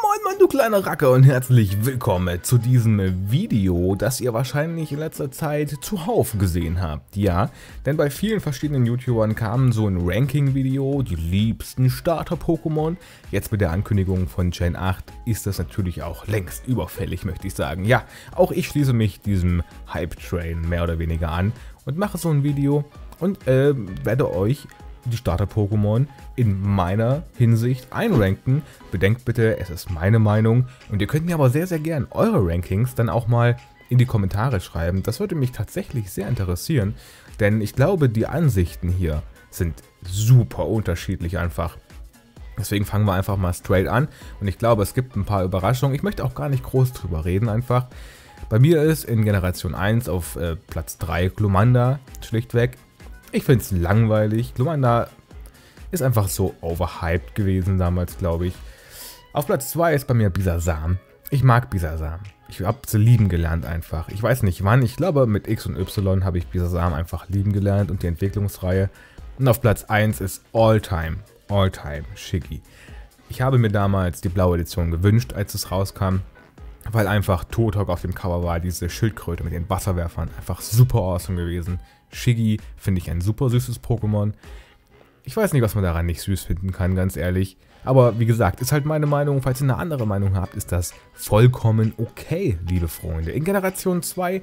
Moin du kleiner Racker und herzlich willkommen zu diesem Video, das ihr wahrscheinlich in letzter Zeit zuhauf gesehen habt. Ja, denn bei vielen verschiedenen YouTubern kam so ein Ranking-Video, die liebsten Starter-Pokémon. Jetzt mit der Ankündigung von Gen 8 ist das natürlich auch längst überfällig, möchte ich sagen. Ja, auch ich schließe mich diesem Hype-Train mehr oder weniger an und mache so ein Video und werde euch die Starter-Pokémon in meiner Hinsicht einranken. Bedenkt bitte, es ist meine Meinung und ihr könnt mir aber sehr, sehr gern eure Rankings dann auch mal in die Kommentare schreiben. Das würde mich tatsächlich sehr interessieren, denn ich glaube, die Ansichten hier sind super unterschiedlich einfach. Deswegen fangen wir einfach mal straight an und ich glaube, es gibt ein paar Überraschungen. Ich möchte auch gar nicht groß drüber reden einfach. Bei mir ist in Generation 1 auf Platz 3 Glumanda, schlichtweg. Ich finde es langweilig. Glumanda ist einfach so overhyped gewesen damals, glaube ich. Auf Platz 2 ist bei mir Bisasam. Ich mag Bisasam. Ich habe sie lieben gelernt einfach. Ich weiß nicht wann. Ich glaube mit X und Y habe ich Bisasam einfach lieben gelernt und die Entwicklungsreihe. Und auf Platz 1 ist Alltime Shiggy. Ich habe mir damals die blaue Edition gewünscht, als es rauskam, weil einfach Turtok auf dem Cover war, diese Schildkröte mit den Wasserwerfern, einfach super awesome gewesen. Shiggy finde ich ein super süßes Pokémon. Ich weiß nicht, was man daran nicht süß finden kann, ganz ehrlich. Aber wie gesagt, ist halt meine Meinung. Falls ihr eine andere Meinung habt, ist das vollkommen okay, liebe Freunde. In Generation 2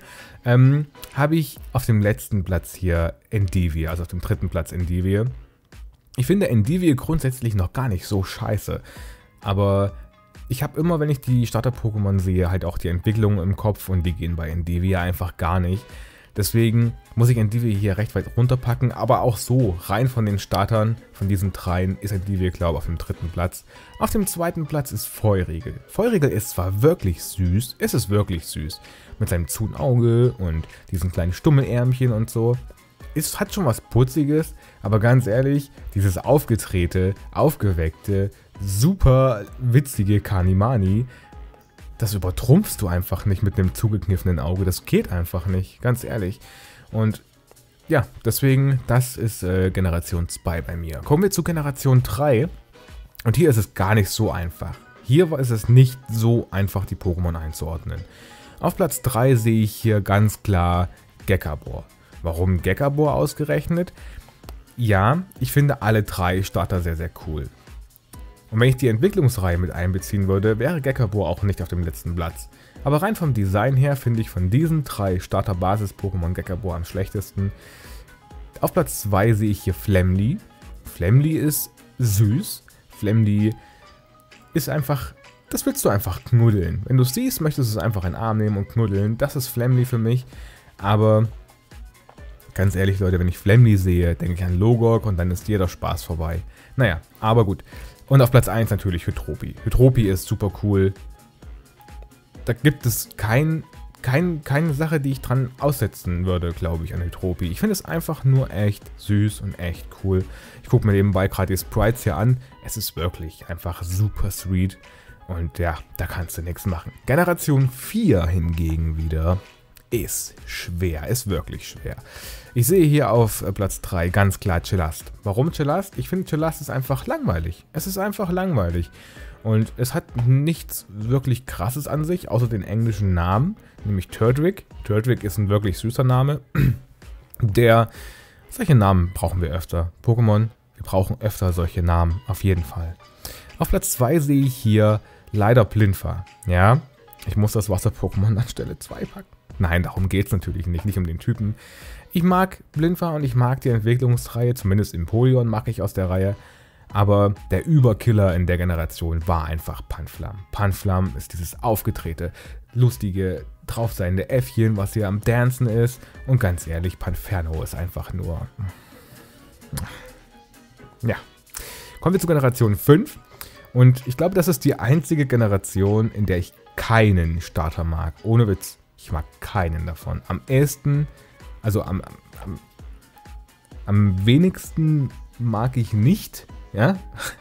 habe ich auf dem letzten Platz hier Endivie, also auf dem dritten Platz Endivie. Ich finde Endivie grundsätzlich noch gar nicht so scheiße. Aber ich habe immer, wenn ich die Starter-Pokémon sehe, halt auch die Entwicklung im Kopf und die gehen bei Endivie einfach gar nicht. Deswegen muss ich Endivie hier recht weit runterpacken, aber auch so, rein von den Startern, von diesen dreien, ist Endivie, glaube ich, auf dem dritten Platz. Auf dem zweiten Platz ist Feurigel. Feurigel ist zwar wirklich süß, es ist wirklich süß, mit seinem zuen Auge und diesen kleinen Stummelärmchen und so. Es hat schon was Putziges, aber ganz ehrlich, dieses aufgedrehte, aufgeweckte, super witzige Kanimani, das übertrumpfst du einfach nicht mit einem zugekniffenen Auge. Das geht einfach nicht, ganz ehrlich. Und ja, deswegen, das ist Generation 2 bei mir. Kommen wir zu Generation 3. Und hier ist es gar nicht so einfach. Hier ist es nicht so einfach, die Pokémon einzuordnen. Auf Platz 3 sehe ich hier ganz klar Gekabor. Warum Gekabor ausgerechnet? Ja, ich finde alle drei Starter sehr, sehr cool. Und wenn ich die Entwicklungsreihe mit einbeziehen würde, wäre Gekabor auch nicht auf dem letzten Platz. Aber rein vom Design her finde ich von diesen drei Starter-Basis-Pokémon Gekabor am schlechtesten. Auf Platz 2 sehe ich hier Flamly. Flamly ist süß. Flamly ist einfach, das willst du einfach knuddeln. Wenn du es siehst, möchtest du es einfach in den Arm nehmen und knuddeln. Das ist Flamly für mich. Aber ganz ehrlich, Leute, wenn ich Flamly sehe, denke ich an Logok und dann ist jeder Spaß vorbei. Naja, aber gut. Und auf Platz 1 natürlich Hydropi. Hydropi ist super cool. Da gibt es keine Sache, die ich dran aussetzen würde, glaube ich, an Hydropi. Ich finde es einfach nur echt süß und echt cool. Ich gucke mir nebenbei gerade die Sprites hier an. Es ist wirklich einfach super sweet. Und ja, da kannst du nichts machen. Generation 4 hingegen wieder ist schwer, ist wirklich schwer. Ich sehe hier auf Platz 3 ganz klar Chelast. Warum Chelast? Ich finde Chelast ist einfach langweilig. Es ist einfach langweilig. Und es hat nichts wirklich Krasses an sich, außer den englischen Namen, nämlich Turtwig. Turtwig ist ein wirklich süßer Name. Solche Namen brauchen wir öfter. Pokémon, wir brauchen öfter solche Namen, auf jeden Fall. Auf Platz 2 sehe ich hier leider Plinfa. Ja, ich muss das Wasser-Pokémon an Stelle 2 packen. Nein, darum geht es natürlich nicht um den Typen. Ich mag Plinfa und ich mag die Entwicklungsreihe, zumindest Empoleon mag ich aus der Reihe. Aber der Überkiller in der Generation war einfach Panflam. Panflam ist dieses aufgedrehte, lustige, draufseiende Äffchen, was hier am Dancen ist. Und ganz ehrlich, Panferno ist einfach nur... Ja. Kommen wir zu Generation 5. Und ich glaube, das ist die einzige Generation, in der ich keinen Starter mag. Ohne Witz. Ich mag keinen davon. Am ehesten, also am wenigsten mag ich nicht, ja,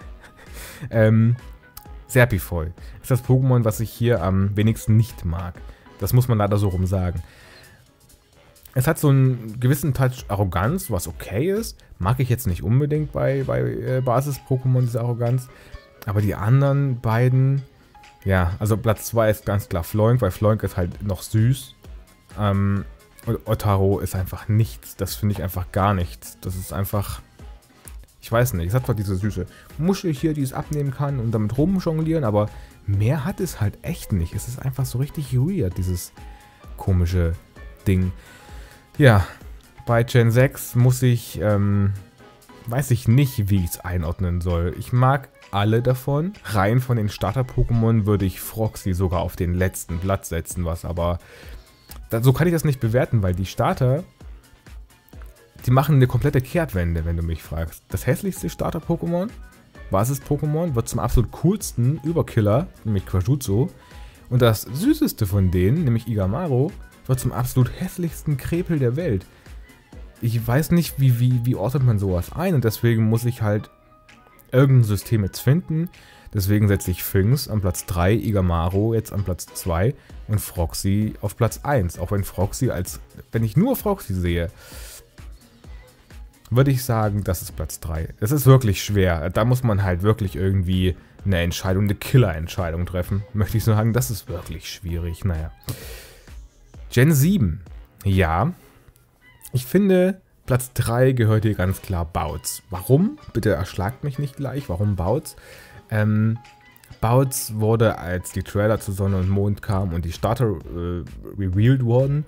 Serpifol ist das Pokémon, was ich hier am wenigsten nicht mag. Das muss man leider so rum sagen. Es hat so einen gewissen Touch Arroganz, was okay ist. Mag ich jetzt nicht unbedingt bei Basis-Pokémon, diese Arroganz. Aber die anderen beiden Ja, also Platz 2 ist ganz klar Floink, weil Floink ist halt noch süß. Und Otaro ist einfach nichts. Das finde ich einfach gar nichts. Das ist einfach... Ich weiß nicht, es hat zwar diese süße Muschel hier, die es abnehmen kann und damit rumjonglieren, aber mehr hat es halt echt nicht. Es ist einfach so richtig weird, dieses komische Ding. Ja, bei Gen 6 muss ich, weiß ich nicht, wie ich es einordnen soll. Ich mag alle davon. Rein von den Starter-Pokémon würde ich Froxy sogar auf den letzten Platz setzen, was aber... So kann ich das nicht bewerten, weil die Starter... Die machen eine komplette Kehrtwende, wenn du mich fragst. Das hässlichste Starter-Pokémon, Basis-Pokémon, wird zum absolut coolsten Überkiller, nämlich Quajutsu. Und das süßeste von denen, nämlich Igamaru, wird zum absolut hässlichsten Krepel der Welt. Ich weiß nicht, wie ordnet man sowas ein, und deswegen muss ich halt irgendein System jetzt finden. Deswegen setze ich Finks an Platz 3, Igamaru jetzt an Platz 2 und Froxy auf Platz 1. Auch wenn Froxy wenn ich nur Froxy sehe, würde ich sagen, das ist Platz 3. Es ist wirklich schwer. Da muss man halt wirklich irgendwie eine Entscheidung, eine Killer-Entscheidung treffen. Möchte ich sagen, das ist wirklich schwierig. Naja. Gen 7. Ja. Ich finde, Platz 3 gehört hier ganz klar Bouts. Warum? Bitte erschlagt mich nicht gleich. Warum Bouts? Bouts wurde, als die Trailer zu Sonne und Mond kamen und die Starter revealed wurden,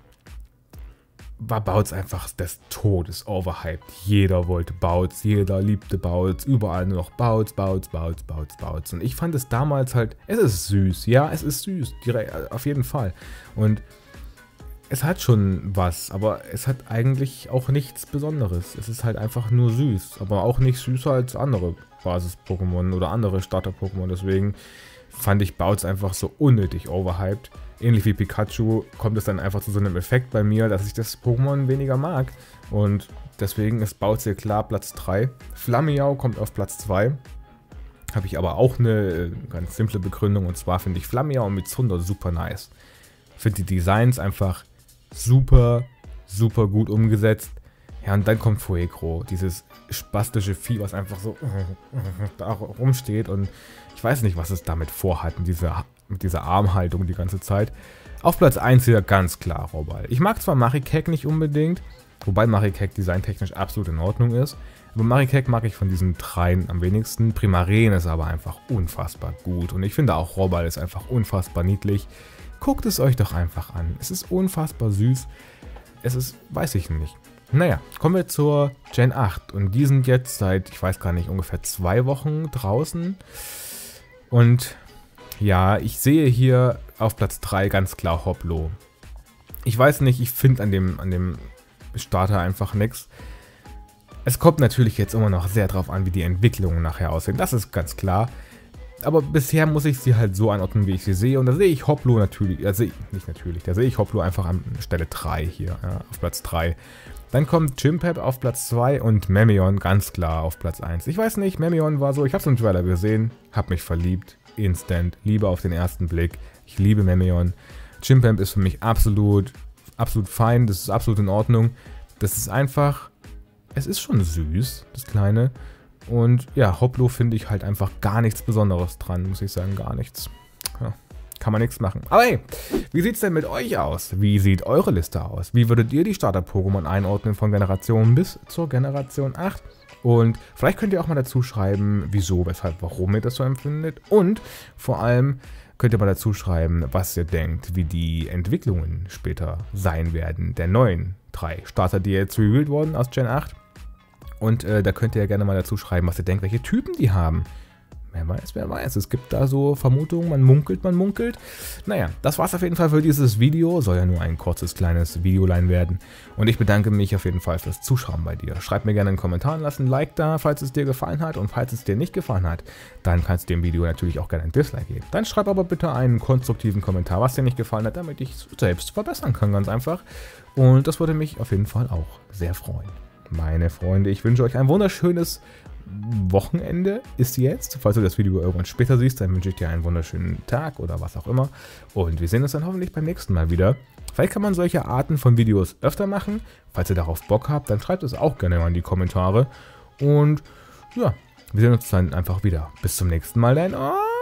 war Bouts einfach des Todes overhyped. Jeder wollte Bouts, jeder liebte Bouts, überall nur noch Bouts. Und ich fand es damals halt, es ist süß, ja, es ist süß, auf jeden Fall. Und es hat schon was, aber es hat eigentlich auch nichts Besonderes. Es ist halt einfach nur süß, aber auch nicht süßer als andere Basis-Pokémon oder andere Starter-Pokémon. Deswegen fand ich Bouts einfach so unnötig overhyped. Ähnlich wie Pikachu kommt es dann einfach zu so einem Effekt bei mir, dass ich das Pokémon weniger mag. Und deswegen ist Bouts hier klar Platz 3. Flammiau kommt auf Platz 2. Habe ich aber auch eine ganz simple Begründung. Und zwar finde ich Flammiau und Mitsunda super nice. Finde die Designs einfach super gut umgesetzt. Ja, und dann kommt Fuegro, dieses spastische Vieh, was einfach so da rumsteht. Und ich weiß nicht, was es damit vorhat, mit dieser Armhaltung die ganze Zeit. Auf Platz 1 hier ganz klar Robal. Ich mag zwar Marikek nicht unbedingt, wobei Marikek designtechnisch absolut in Ordnung ist, aber Marikek mag ich von diesen dreien am wenigsten. Primaren ist aber einfach unfassbar gut und ich finde auch Robal ist einfach unfassbar niedlich. Guckt es euch doch einfach an. Es ist unfassbar süß. Es ist, weiß ich nicht. Naja, kommen wir zur Gen 8 und die sind jetzt seit, ich weiß gar nicht, ungefähr 2 Wochen draußen und ja, ich sehe hier auf Platz 3 ganz klar Hoplo. Ich weiß nicht, ich finde an dem Starter einfach nichts. Es kommt natürlich jetzt immer noch sehr drauf an, wie die Entwicklungen nachher aussehen. Das ist ganz klar. Aber bisher muss ich sie halt so einordnen, wie ich sie sehe. Und da sehe ich Hoplo natürlich, da sehe ich Hoplo einfach an Stelle 3 hier, ja, auf Platz 3. Dann kommt Chimpep auf Platz 2 und Memeon ganz klar auf Platz 1. Ich weiß nicht, Memeon war so, ich habe es im Trailer gesehen, habe mich verliebt. Instant, Liebe auf den ersten Blick. Ich liebe Memeon. Chimpep ist für mich absolut fein, das ist absolut in Ordnung. Das ist einfach, es ist schon süß, das Kleine. Und ja, Hoplo finde ich halt einfach gar nichts Besonderes dran, muss ich sagen, gar nichts. Ja, kann man nichts machen. Aber hey, wie sieht es denn mit euch aus? Wie sieht eure Liste aus? Wie würdet ihr die Starter-Pokémon einordnen von Generation bis zur Generation 8? Und vielleicht könnt ihr auch mal dazu schreiben, wieso, weshalb, warum ihr das so empfindet. Und vor allem könnt ihr mal dazu schreiben, was ihr denkt, wie die Entwicklungen später sein werden, der neuen 3 Starter, die jetzt revealed wurden aus Gen 8. Und da könnt ihr gerne mal dazu schreiben, was ihr denkt, welche Typen die haben. Wer weiß. Es gibt da so Vermutungen, man munkelt. Naja, das war's auf jeden Fall für dieses Video. Soll ja nur ein kurzes, kleines Videolein werden. Und ich bedanke mich auf jeden Fall fürs Zuschauen bei dir. Schreib mir gerne einen Kommentar und lass ein Like da, falls es dir gefallen hat. Und falls es dir nicht gefallen hat, dann kannst du dem Video natürlich auch gerne ein Dislike geben. Dann schreib aber bitte einen konstruktiven Kommentar, was dir nicht gefallen hat, damit ich es selbst verbessern kann, ganz einfach. Und das würde mich auf jeden Fall auch sehr freuen. Meine Freunde, ich wünsche euch ein wunderschönes Wochenende ist jetzt. Falls du das Video irgendwann später siehst, dann wünsche ich dir einen wunderschönen Tag oder was auch immer. Und wir sehen uns dann hoffentlich beim nächsten Mal wieder. Vielleicht kann man solche Arten von Videos öfter machen. Falls ihr darauf Bock habt, dann schreibt es auch gerne mal in die Kommentare. Und ja, wir sehen uns dann einfach wieder. Bis zum nächsten Mal, dein